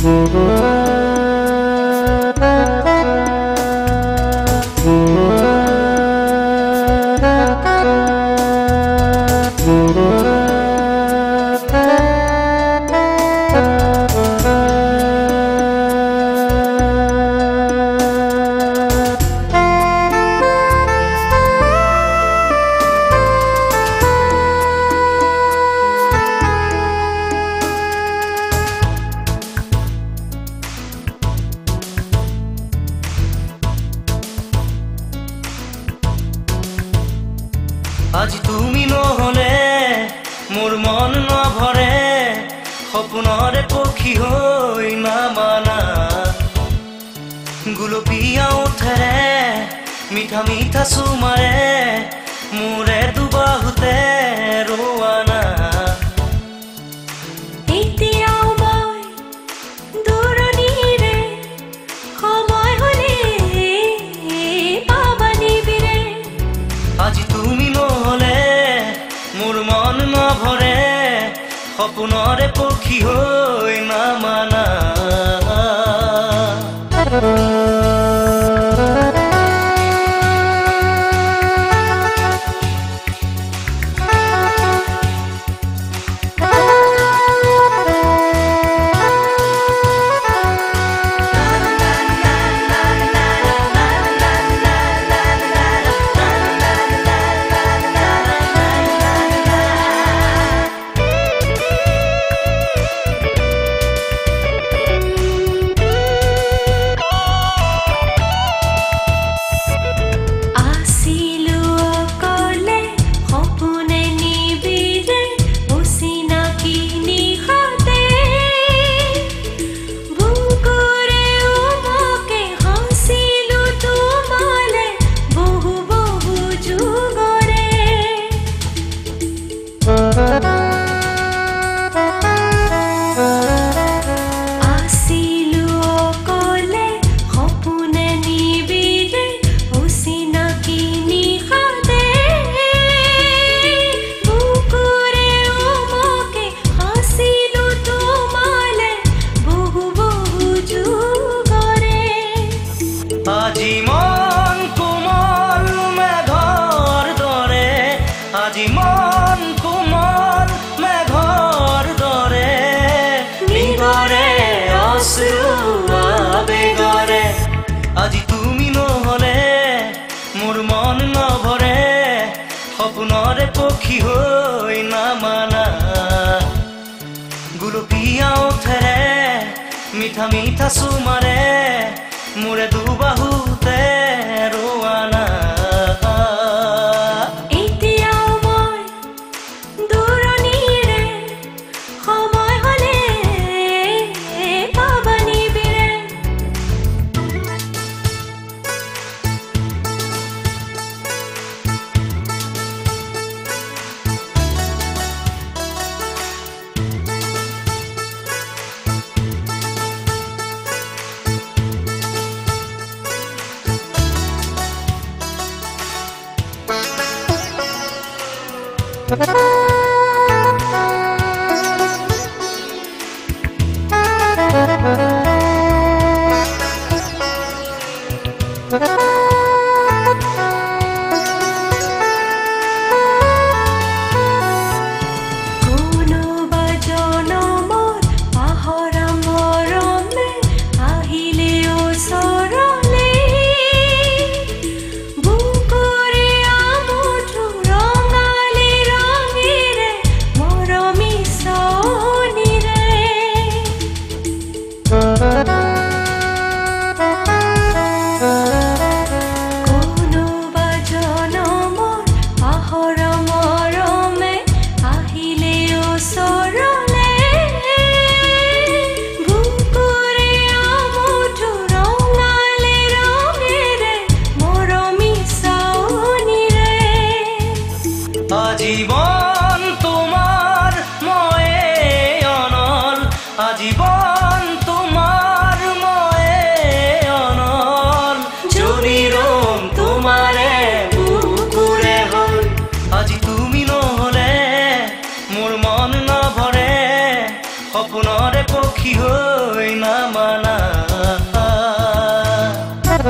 আজি তুমি নহলে মোর মন নভরে সপনরে পক্ষী হই নামানা গুলপিয়া উঠেৰে মিঠা মিঠা চুমাৰে মোৰে দুবাহুতে ৰোৱানা এতিয়াও মই দূৰণিৰে সময় হলে পাবানিবিৰে আজি তুমি নহলে মোর মন নভরে সপনরে পক্ষী হই নামানা আজি মন কোমল মেঘৰ দৰে আজি মন কোমল মেঘৰ দৰে নিগৰে অশ্ৰু আবেগৰে আজি তুমি নহলে মোৰ মন নভৰে সপনৰে পক্ষী হৈ নামানা গুলপিয়া উঠেৰে মিঠা মিঠা চুমাৰে মোরে দুবাহুতে ৰোৱানা এতিয়াও মই দূৰণিৰে সময় হলে পাবানিবিৰে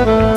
रे